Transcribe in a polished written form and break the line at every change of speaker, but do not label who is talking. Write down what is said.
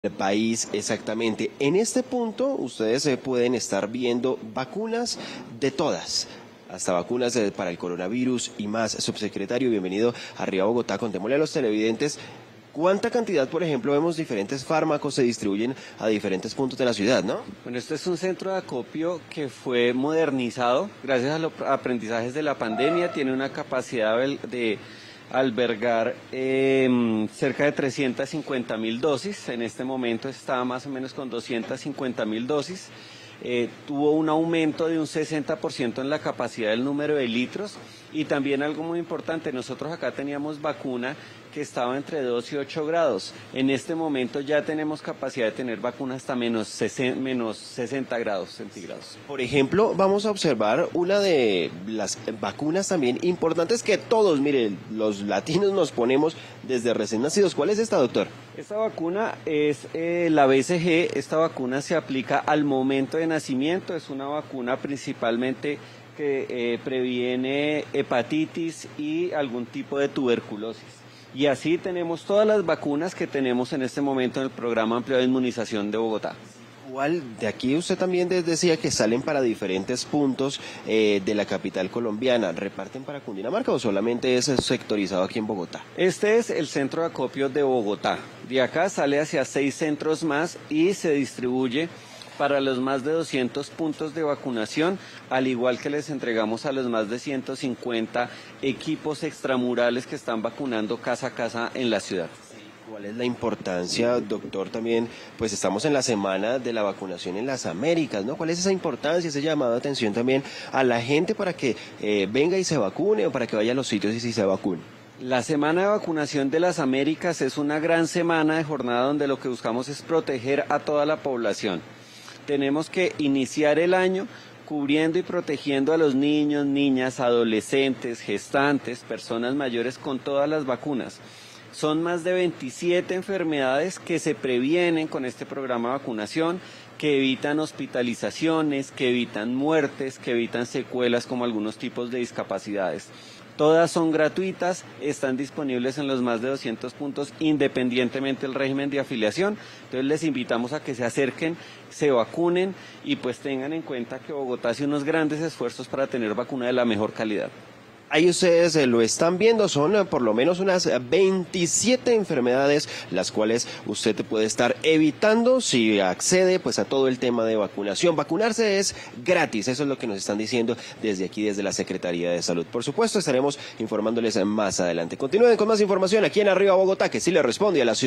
El país exactamente. En este punto ustedes pueden estar viendo vacunas de todas, hasta vacunas para el coronavirus y más. Subsecretario, bienvenido a Arriba Bogotá. Contémosle a los televidentes cuánta cantidad, por ejemplo, vemos diferentes fármacos se distribuyen a diferentes puntos de la ciudad, ¿no?
Bueno, este es un centro de acopio que fue modernizado gracias a los aprendizajes de la pandemia. Tiene una capacidad de albergar cerca de 350.000 dosis. En este momento está más o menos con 250.000 dosis. Tuvo un aumento de un 60% en la capacidad del número de litros y también algo muy importante, nosotros acá teníamos vacuna que estaba entre 2 y 8 grados. En este momento ya tenemos capacidad de tener vacuna hasta menos 60 grados centígrados.
Por ejemplo, vamos a observar una de las vacunas también importantes que todos, miren, los latinos nos ponemos desde recién nacidos. ¿Cuál es esta, doctor?
Esta vacuna es la BCG. Esta vacuna se aplica al momento de nacimiento. Es una vacuna principalmente que previene hepatitis y algún tipo de tuberculosis. Y así tenemos todas las vacunas que tenemos en este momento en el programa ampliado de inmunización de Bogotá.
Igual, de aquí usted también decía que salen para diferentes puntos de la capital colombiana. ¿Reparten para Cundinamarca o solamente es sectorizado aquí en Bogotá?
Este es el centro de acopio de Bogotá. De acá sale hacia 6 centros más y se distribuye para los más de 200 puntos de vacunación, al igual que les entregamos a los más de 150 equipos extramurales que están vacunando casa a casa en la ciudad.
¿Cuál es la importancia, doctor, también? Pues estamos en la semana de la vacunación en las Américas, ¿no? ¿Cuál es esa importancia, ese llamado de atención también a la gente para que venga y se vacune o para que vaya a los sitios y se vacune?
La semana de vacunación de las Américas es una gran semana de jornada donde lo que buscamos es proteger a toda la población. Tenemos que iniciar el año cubriendo y protegiendo a los niños, niñas, adolescentes, gestantes, personas mayores con todas las vacunas. Son más de 27 enfermedades que se previenen con este programa de vacunación, que evitan hospitalizaciones, que evitan muertes, que evitan secuelas como algunos tipos de discapacidades. Todas son gratuitas, están disponibles en los más de 200 puntos independientemente del régimen de afiliación. Entonces les invitamos a que se acerquen, se vacunen y pues tengan en cuenta que Bogotá hace unos grandes esfuerzos para tener vacuna de la mejor calidad.
Ahí ustedes lo están viendo, son por lo menos unas 27 enfermedades las cuales usted puede estar evitando si accede pues a todo el tema de vacunación. Vacunarse es gratis, eso es lo que nos están diciendo desde aquí, desde la Secretaría de Salud. Por supuesto, estaremos informándoles más adelante. Continúen con más información aquí en Arriba Bogotá, que sí le responde a la ciudad.